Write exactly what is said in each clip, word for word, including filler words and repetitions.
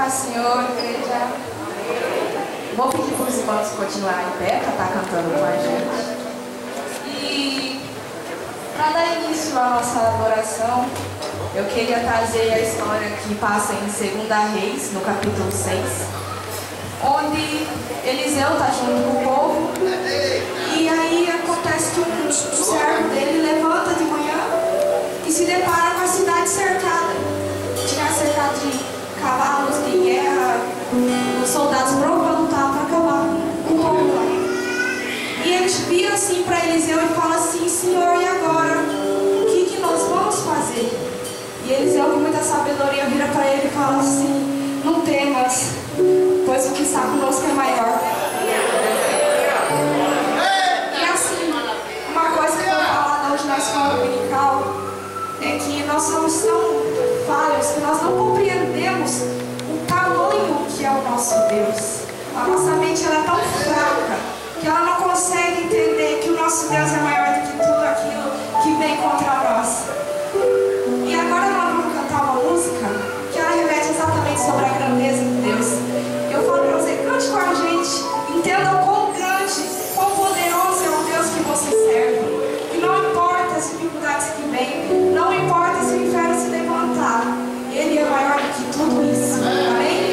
paz, Senhor, igreja. Vou pedir para os irmãos continuarem em pé, para estar cantando com a gente. E para dar início à nossa adoração, eu queria trazer a história que passa em Segunda Reis, no capítulo seis, onde Eliseu está junto com o povo, e aí acontece que um, um servo dele levanta de manhã e se depara com a cidade cercada. Tinha cercado de cavalos de guerra, os soldados prontos para lutar, para acabar com o povo lá. E eles viram assim para Eliseu e falam assim: Senhor, e agora? O que, que nós vamos fazer? E Eliseu, com muita sabedoria, vira para ele e fala assim: não temas, pois o que está conosco é maior. E assim, uma coisa que foi falada hoje na escola dominical é que nós somos tão falhos que nós não compreendemos o tamanho que é o nosso Deus. A nossa mente ela é tão fraca que ela não consegue entender que o nosso Deus é maior do que tudo aquilo que vem contra nós. E agora nós vamos cantar uma música que ela remete exatamente sobre a grandeza de Deus. Eu falo para você, cante com a gente, entenda o quão grande, quão poderoso é o Deus que você serve. E não importa as dificuldades que vêm, não importa se o inferno se levantar, Ele é maior do que tudo isso. Amém?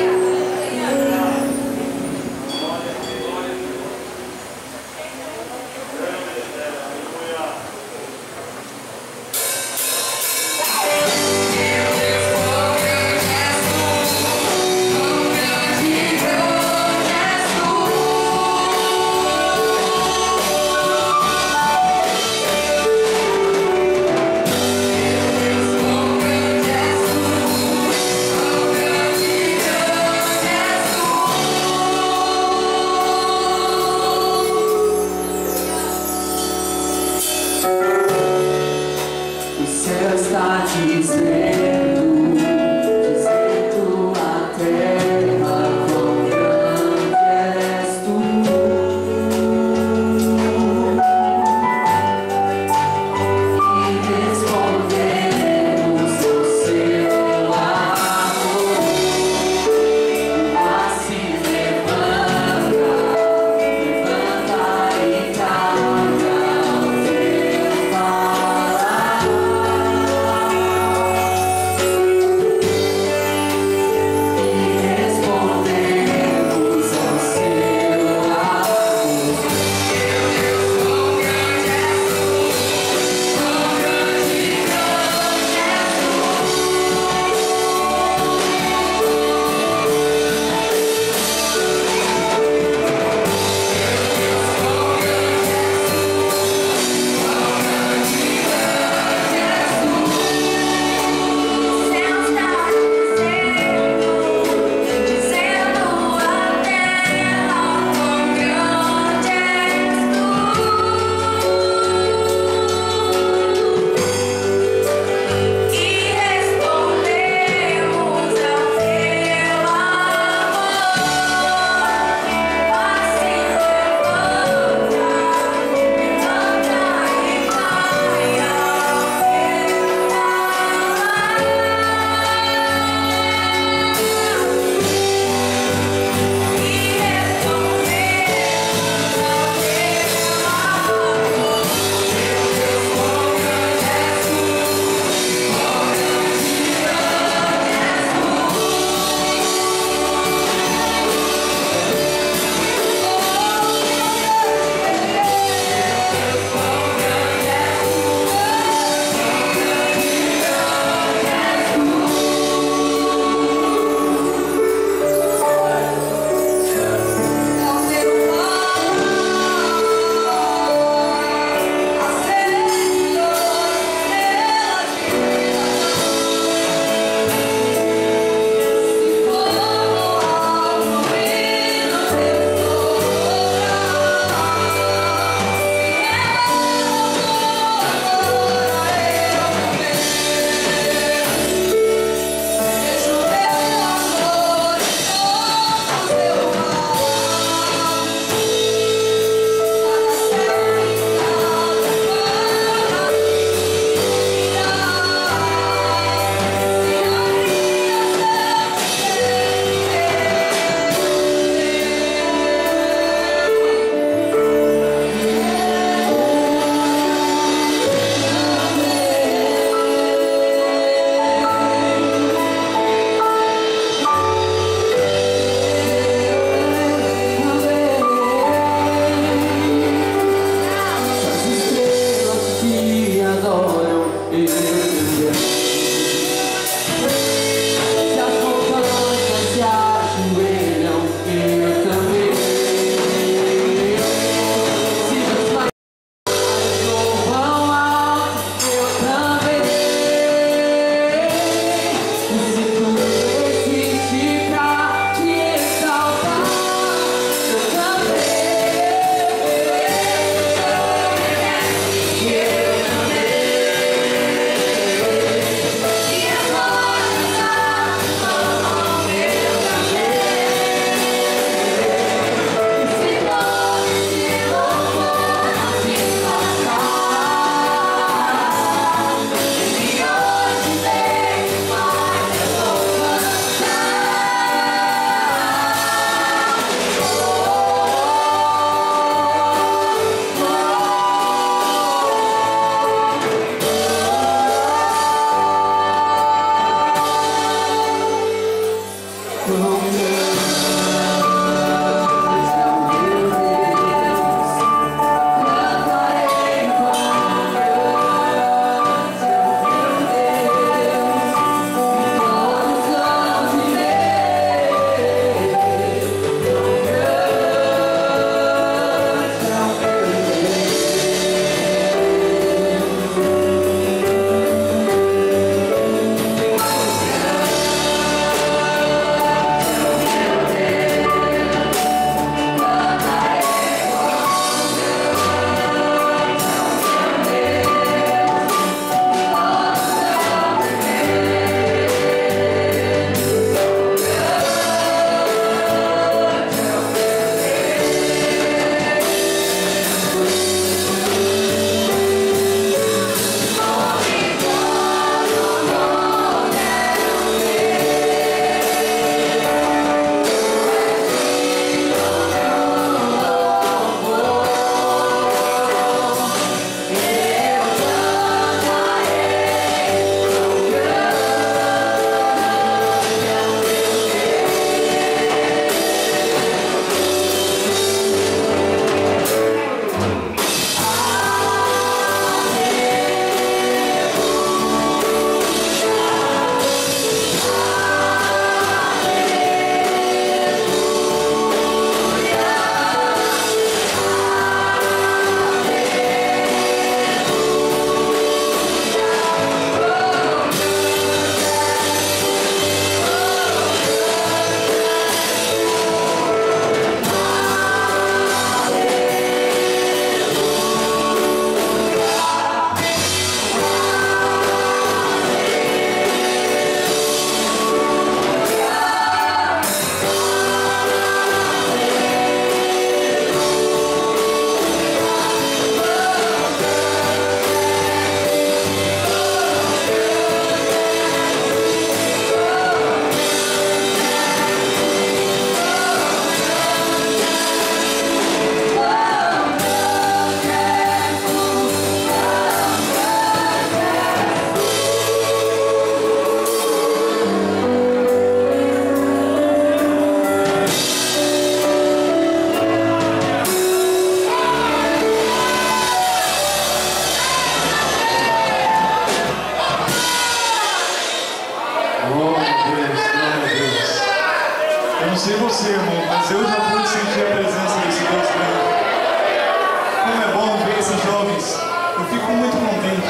não sei você, irmão, mas eu já pude sentir a presença desse Deus grande. Como é bom ver esses jovens. Eu fico muito contente.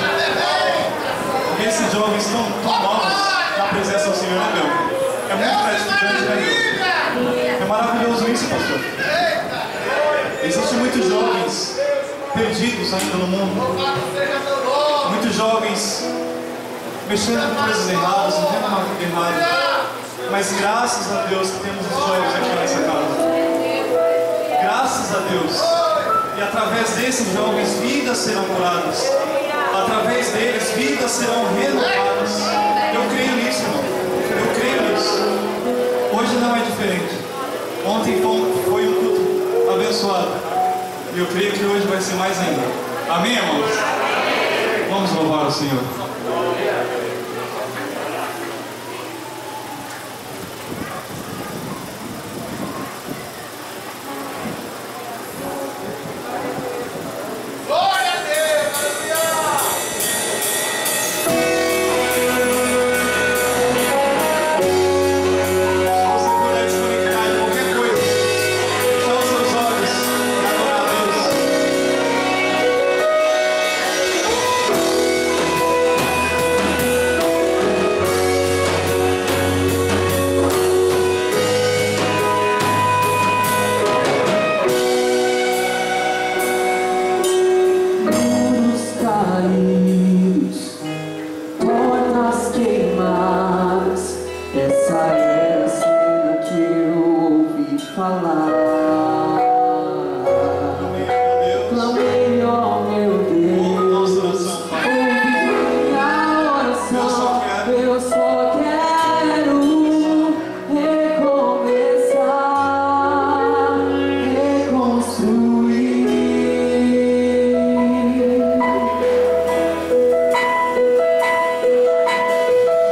Ver esses jovens tão, tão novos na presença do Senhor, né, meu? É muito gratificante, né, meu? É maravilhoso isso, pastor. Existem muitos jovens perdidos ainda no mundo. Muitos jovens mexendo com coisas erradas, vivendo uma vida errada. Mas graças a Deus que temos os jovens aqui nessa casa. Graças a Deus. E através desses jovens, vidas serão curadas. Através deles, vidas serão renovadas. Eu creio nisso, irmão. Eu creio nisso. Hoje não é diferente. Ontem foi um culto abençoado. E eu creio que hoje vai ser mais ainda. Amém, irmãos? Vamos louvar o Senhor.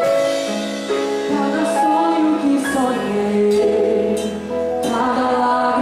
Cada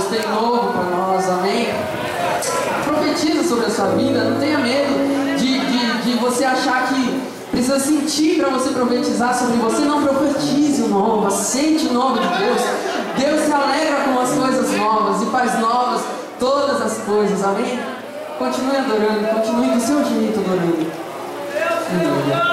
Deus tem novo para nós, amém? Profetiza sobre a sua vida, não tenha medo de, de, de você achar que precisa sentir para você profetizar sobre você. Não profetize o novo, sente o novo de Deus. Deus se alegra com as coisas novas e faz novas todas as coisas, amém? Continue adorando, continue do seu jeito adorando. Aleluia.